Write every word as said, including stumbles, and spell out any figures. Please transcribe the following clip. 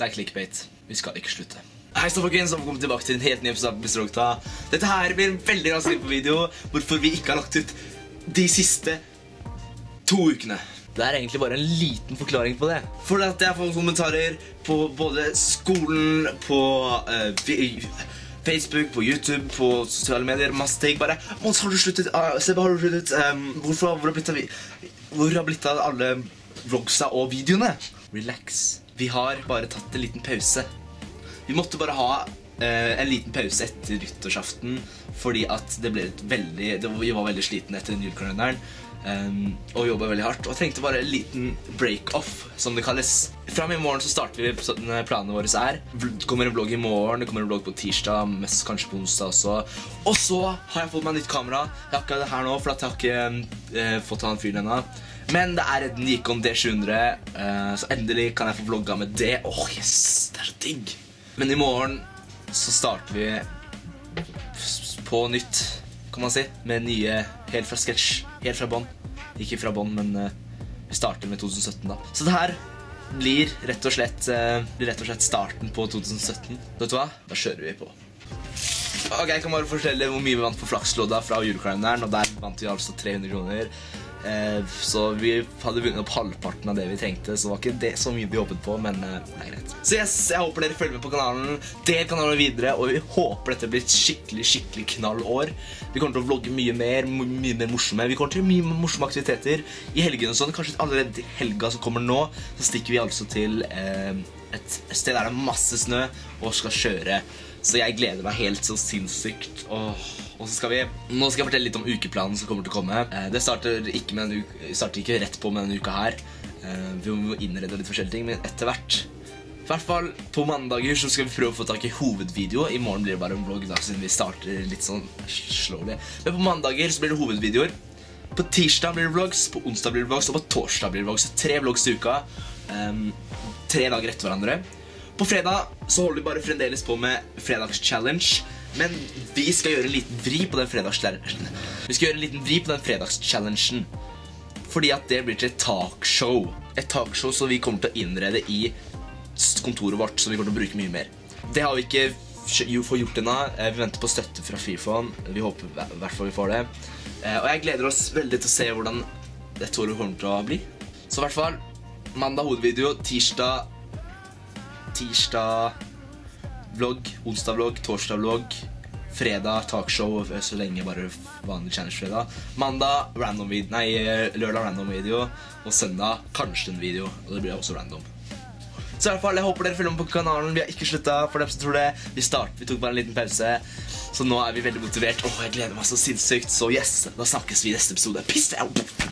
det er clickbait. Vi skal ikke slutte. Hei, så folkens, og velkommen tilbake til en helt ny episode av mister Rogta. Dette her blir en veldig rask på video, hvorfor vi ikke har lagt ut de siste to ukene. Det er egentlig bare en liten forklaring på det. For at jeg får kommentarer på både skolen, på uh, Facebook, på YouTube, på sosiale medier, masse ting. Bare, Mons, har du sluttet? Uh, Sebbe, har du sluttet? Um, hvorfor, hvor har blitt av, hvor har blitt av alle vlogsa og videoene? Relax. Vi har bare tatt en liten pause. Vi måtte bare ha uh, en liten pause etter nyttårsaften, fordi at det ble et veldig, det, vi var veldig sliten etter den julekalenderen. Um, og jobbet veldig hardt, og trengte bare en liten break-off, som det kalles. Fram i morgen så starter vi sånn planene våre er. Det kommer en vlogg i morgen, det kommer en vlogg på tirsdag, mest kanskje på onsdag også. Og så har jeg fått meg nytt kamera. Jeg har ikke det her nå, for at jeg har ikke uh, fått ta en fyr ennå. Men det er et Nikon D sju hundre, uh, så endelig kan jeg få vlogga med det. Åh, oh, yes, det er så digg. Men i morgen så starter vi på nytt, kan man si, med nye, helt fra sketsj, helt fra bånd. Ikke fra bånd, men uh, vi starter med to tusen sytten da. Så det her blir rett og slett, uh, blir rett og slett starten på to tusen sytten. Vet du hva? Da kjører vi på. Ok, jeg kan bare fortelle hvor mye vi vant på flakslodda fra julekalenderen, og der vant vi altså tre hundre kroner. Uh, så vi hadde vunnet opp halvparten av det vi trengte, så det var ikke det så mye vi håpet på, men uh, det er greit. Så yes, jeg håper dere følger med på kanalen, del kanalen videre, og vi håper dette blir et skikkelig, skikkelig knallår. Vi kommer til å vlogge mye mer, mye mer morsomme. Vi kommer til mye morsomme aktiviteter i helgen og sånn. Kanskje allerede i helga som kommer nå, så stikker vi altså til uh, et sted der det er masse snø, og skal kjøre. Så jeg gleder meg helt så sinnssykt. Åh. Og så skal vi, nå skal jeg fortelle litt om ukeplanen som kommer til å komme. Det starter ikke, med en uke, starter ikke rett på med denne uka her. Vi må innrede litt forskjellige ting, men etter hvert. I hvert fall på mandager så skal vi prøve å få tak i hovedvideo. I morgen blir det bare en vlogg da, siden vi starter litt sånn slowly. Men på mandager så blir det hovedvideoer. På tirsdag blir det vlogs, på onsdag blir det vlogs, og på torsdag blir det vlogs. Så tre vlogs i uka. Um, tre dager etter hverandre. På fredag så holder vi bare fremdeles på med fredagschallenge. Men vi skal gjøre en liten vri på den fredagschallengen. Vi skal gjøre en liten vri på den fredagschallengen. Fordi at det blir til et talkshow. Et talkshow som vi kommer til å innrede i kontoret vårt, som vi kommer til å bruke mye mer. Det har vi ikke fått gjort ennå. Vi venter på støtte fra Fyrfond. Vi håper i hvert fall vi får det. Og jeg gleder oss veldig til å se hvordan dette året kommer til å bli. Så i hvert fall, mandag hovedvideo, tirsdag Tirsdag vlogg, onsdag vlogg, torsdag vlogg, fredag talkshow, så lenge bare vanlig challenge-fredag. Mandag random video, nei, lørdag random video, og søndag kanskje en video, og det blir også random. Så i hvert fall, jeg håper dere følger med på kanalen. Vi har ikke sluttet, for dem som tror det. Vi startet, vi tok bare en liten pause, så nå er vi veldig motivert. Åh, jeg gleder meg så sinnssykt, så yes, da snakkes vi i neste episode. Peace out!